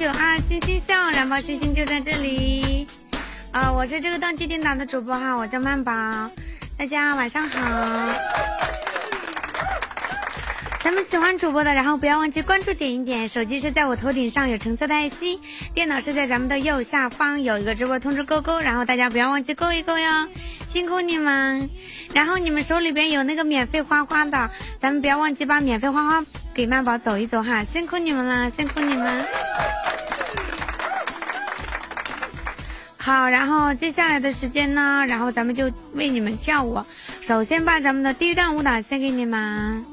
092星星笑，燃爆星星就在这里。我是这个当机电脑的主播哈，我叫曼宝，大家晚上好。咱们喜欢主播的，然后不要忘记关注点一点，手机是在我头顶上有橙色的爱心，电脑是在咱们的右下方有一个直播通知勾勾，然后大家不要忘记勾一勾哟，辛苦你们。然后你们手里边有那个免费花花的，咱们不要忘记把免费花花给曼宝走一走哈，辛苦你们了，辛苦你们。好，然后接下来的时间呢，然后咱们就为你们跳舞，首先把咱们的第一段舞蹈献给你们。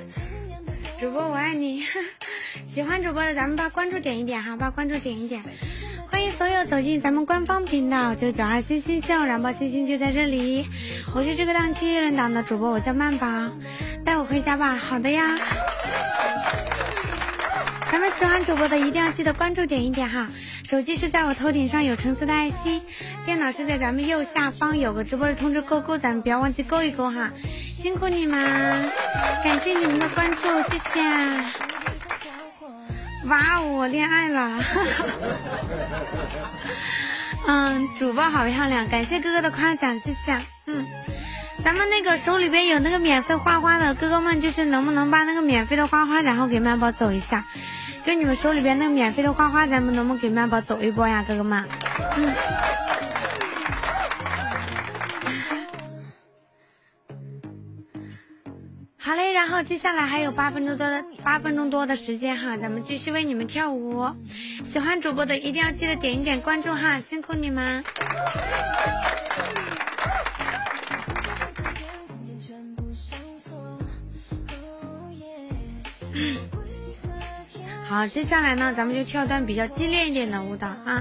主播我爱你。喜欢主播的咱们把关注点一点哈，把关注点一点。欢迎所有走进咱们官方频道992星星秀，燃爆星星就在这里。我是这个档期人档的主播，我叫曼宝，带我回家吧。好的呀。咱们喜欢主播的一定要记得关注点一点哈，手机是在我头顶上有橙色的爱心，电脑是在咱们右下方有个直播的通知勾勾，咱们不要忘记勾一勾哈，辛苦你们，感谢你们的关注，谢谢。哇，我恋爱了。主播好漂亮，感谢哥哥的夸奖，谢谢。咱们那个手里边有那个免费花花的哥哥们，就是能不能把那个免费的花花然后给曼宝走一下，就你们手里边那个免费的花花，咱们能不能给曼宝走一波呀，哥哥们？好嘞，然后接下来还有8分钟多的时间哈，咱们继续为你们跳舞。喜欢主播的一定要记得点一点关注哈，辛苦你们。好，接下来呢，咱们就跳段比较激烈一点的舞蹈啊。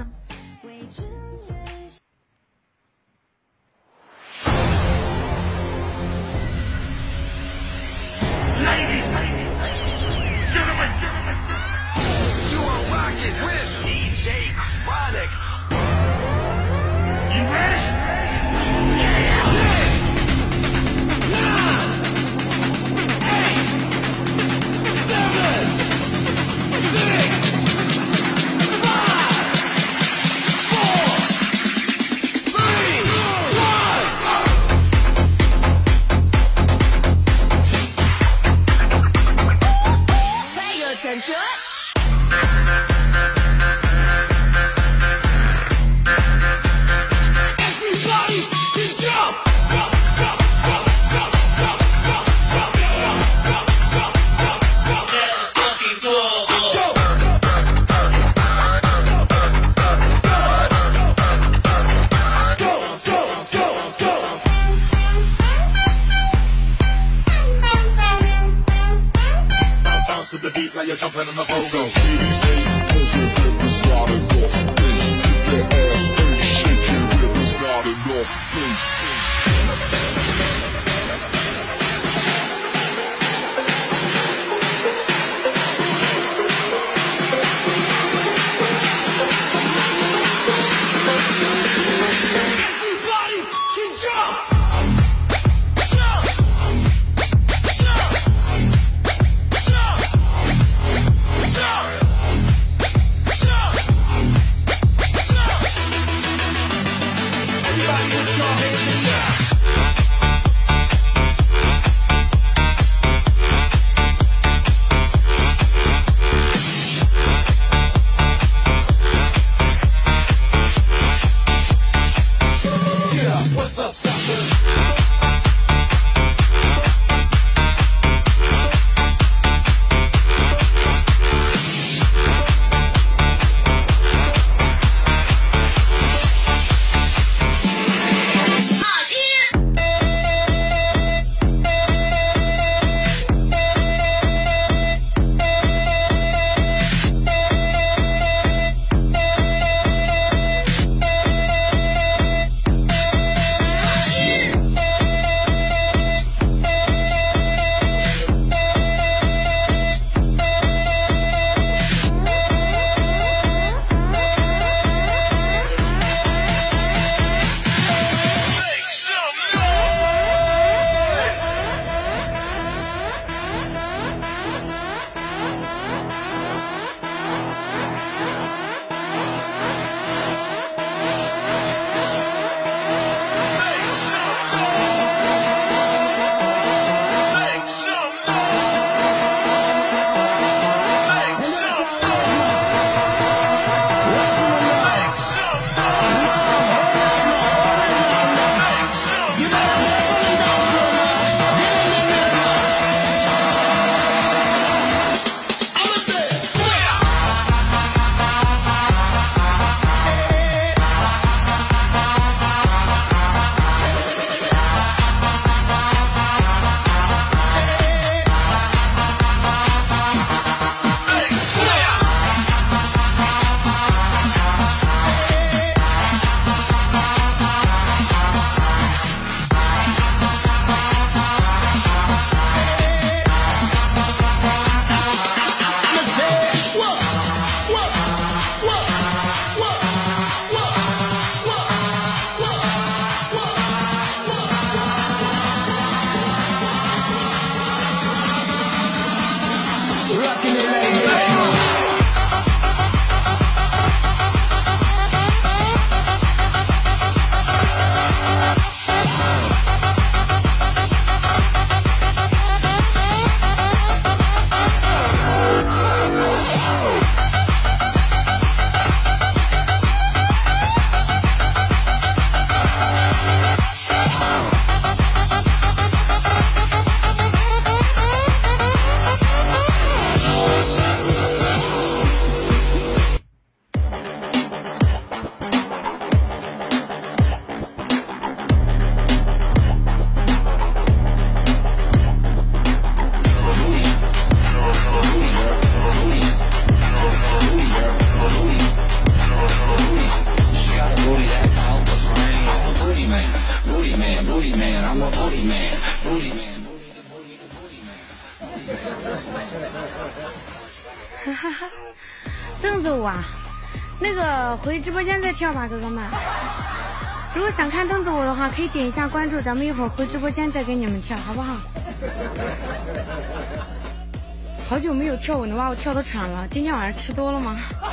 哈哈，凳子舞啊，那个回直播间再跳吧，哥哥们。如果想看凳子舞的话，可以点一下关注，咱们一会儿回直播间再给你们跳，好不好？好久没有跳舞，能把我跳都喘了。今天晚上吃多了吗？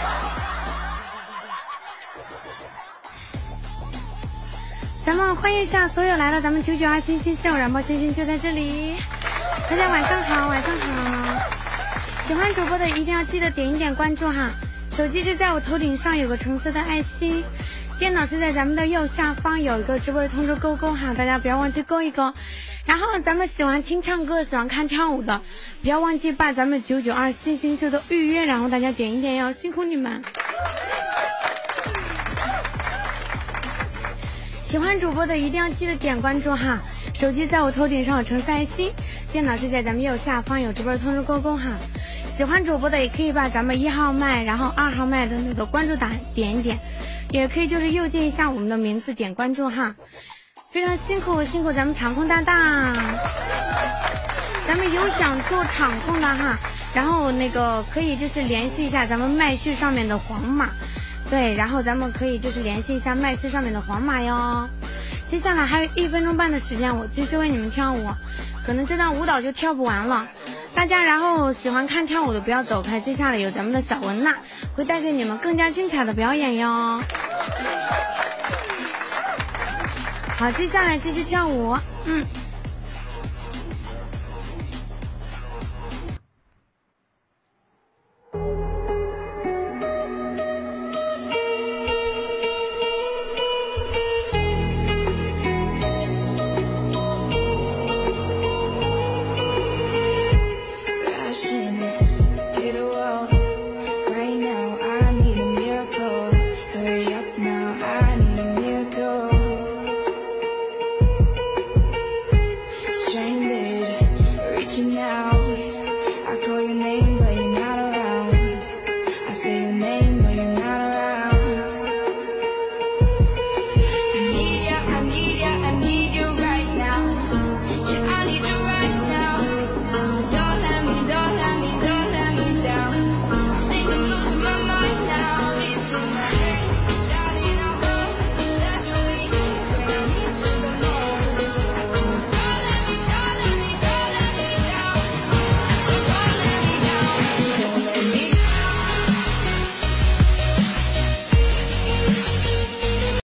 咱们欢迎一下所有来了咱们992星星秀，然后星星就在这里。大家晚上好，晚上好。喜欢主播的一定要记得点一点关注哈。手机是在我头顶上有个橙色的爱心，电脑是在咱们的右下方有一个直播的通知勾勾哈，大家不要忘记勾一勾。然后咱们喜欢听唱歌、喜欢看跳舞的，不要忘记把咱们992星星秀的预约，然后大家点一点哟，辛苦你们。喜欢主播的一定要记得点关注哈，手机在我头顶上有橙色爱心，电脑是在咱们右下方有直播的通知勾勾哈。喜欢主播的也可以把咱们1号麦然后2号麦的那个关注点一点，也可以就是右键一下我们的名字点关注哈。非常辛苦咱们场控大大，咱们有想做场控的哈，然后那个可以就是联系一下咱们麦序上面的黄码，对，然后咱们可以就是联系一下麦序上面的黄码哟。接下来还有1分钟半的时间，我继续为你们跳舞，可能这段舞蹈就跳不完了，大家然后喜欢看跳舞的不要走开，接下来有咱们的小文娜会带给你们更加精彩的表演哟。好，接下来继续跳舞，